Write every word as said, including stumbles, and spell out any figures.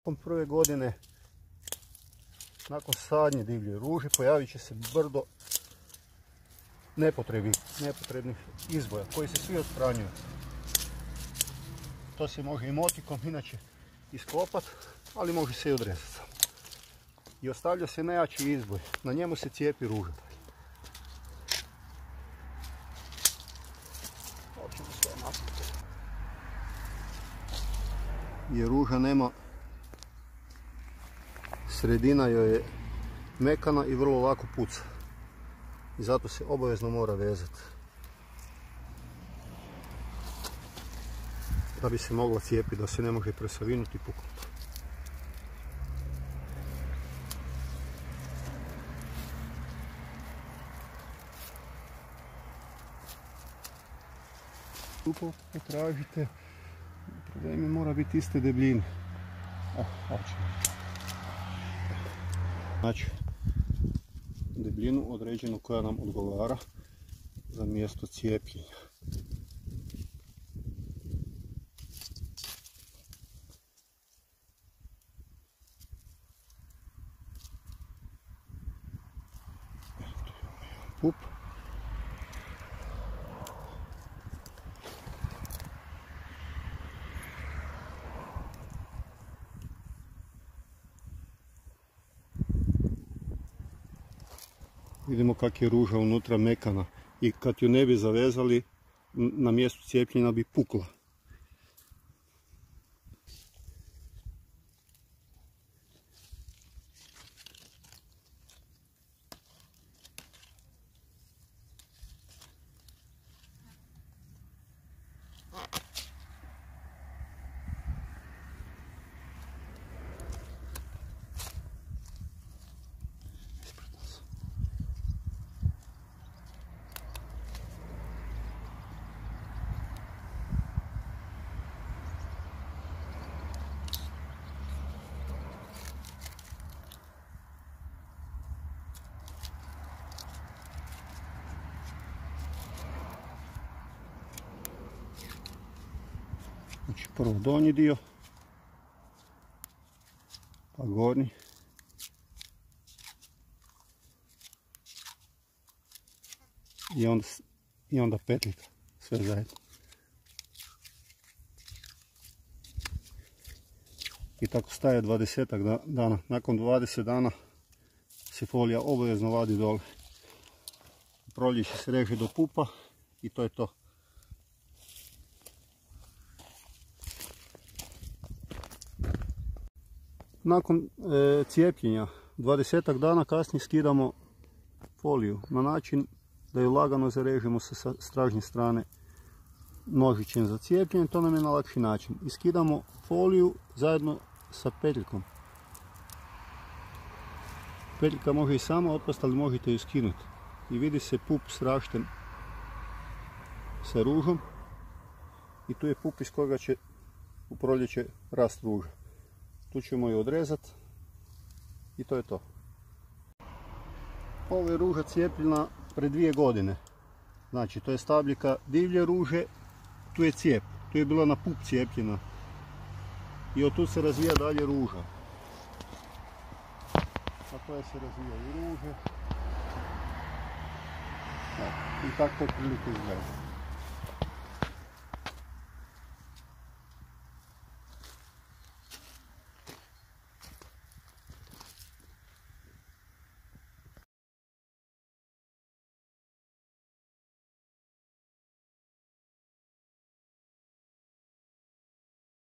Nakon prve godine, nakon sadnje divlje ruže, pojavit će se brdo nepotrebnih, nepotrebnih izboja koji se svi odstranjuju. To se može i motikom inače iskopati, ali može se i odrezati. I ostavlja se najjači izboj, na njemu se cijepi ruža. Jer ruža nema, sredina joj je mekana i vrlo lako puca. I zato se obavezno mora vezati da bi se mogla cijepiti, da se ne može presavinuti i puknuti. Upo potražite, problemi mora biti iste debljine. Oh, znači, debljinu određenu koja nam odgovara za mjesto cijepljenja. Pup. Vidimo kak je ruža unutra mekana i kad ju ne bi zavezali, na mjestu cijepljenja bi pukla. Znači prvo donji dio, pa gornji. I onda, i onda petljika, sve zajedno. I tako staje dvadesetak dana. Nakon dvadeset dana se folija obavezno vadi dole. Proljeće se reže do pupa i to je to. Nakon e, cijepljenja, dvadesetak dana kasnije skidamo foliju na način da ju lagano zarežemo sa stražnje strane nožićem za cijepljenje, to nam je na lakši način. I skidamo foliju zajedno sa petljkom. Petljka može i sama otpasti, ali možete ju skinuti. I vidi se pup srašten sa ružom i tu je pup iz koga će u proljeće rast ruža. Tu ćemo ju odrezati i to je to. Ovo je ruža cijepljena pred dvije godine. Znači, to je stabljika divlje ruže, tu je cijep. Tu je bila na pup cijepljena. I od tu se razvija dalje ruža. A to je se razvija i ruže. I tako to prilike izgleda.